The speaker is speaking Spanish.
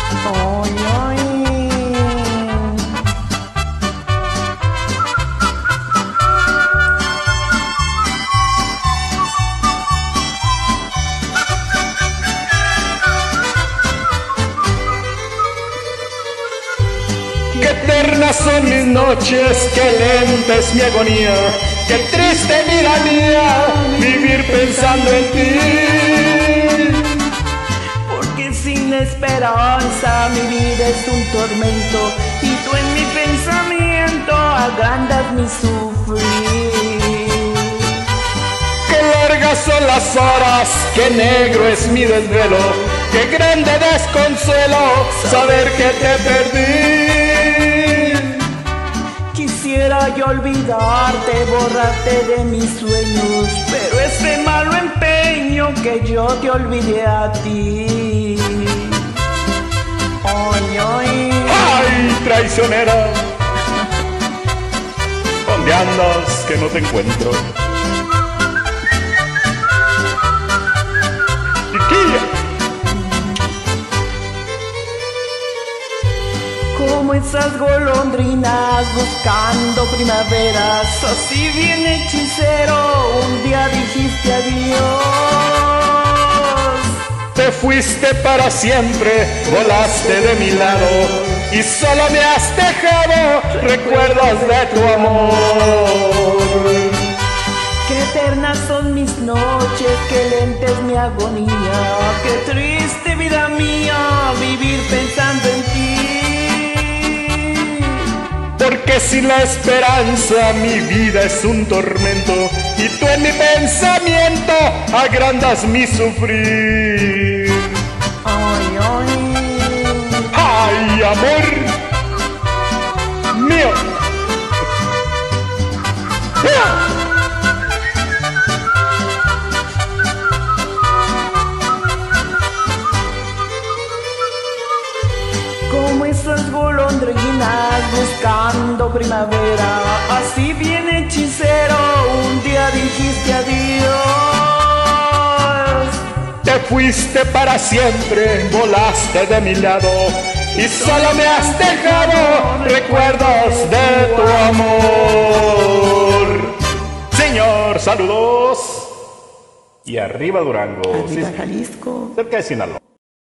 Ay, ay. Qué eternas son mis noches, qué lenta es mi agonía, qué triste vida mía, vivir pensando en ti. Porque sin esperanza mi vida es un tormento y tú en mi pensamiento agrandas mi sufrir. Qué largas son las horas, qué negro es mi desvelo, qué grande desconsuelo saber que te perdí. Quisiera yo olvidarte, borrarte de mis sueños, pero este malo empeño que yo te olvidé a ti. Ay, ay. ¡Ay, traicionera! ¿Dónde andas que no te encuentro? Chiquilla. Como esas golondrinas buscando primaveras, así bien hechicero, un día dijiste adiós. Te fuiste para siempre, volaste de mi lado y solo me has dejado recuerdos de tu amor. Qué eternas son mis noches, qué lenta es mi agonía, qué triste vida mía, vivir pensando en ti. Porque sin la esperanza mi vida es un tormento y tú en mi pensamiento agrandas mi sufrir. Ay, ay. ¡Ay, amor mío! Como esas golondrinas buscando primavera, así bien hechicero, un día dijiste adiós. Te fuiste para siempre, volaste de mi lado y solo me has dejado recuerdos de tu amor. Señor, saludos. Y arriba Durango. Arriba Jalisco. Cerca de Sinaloa.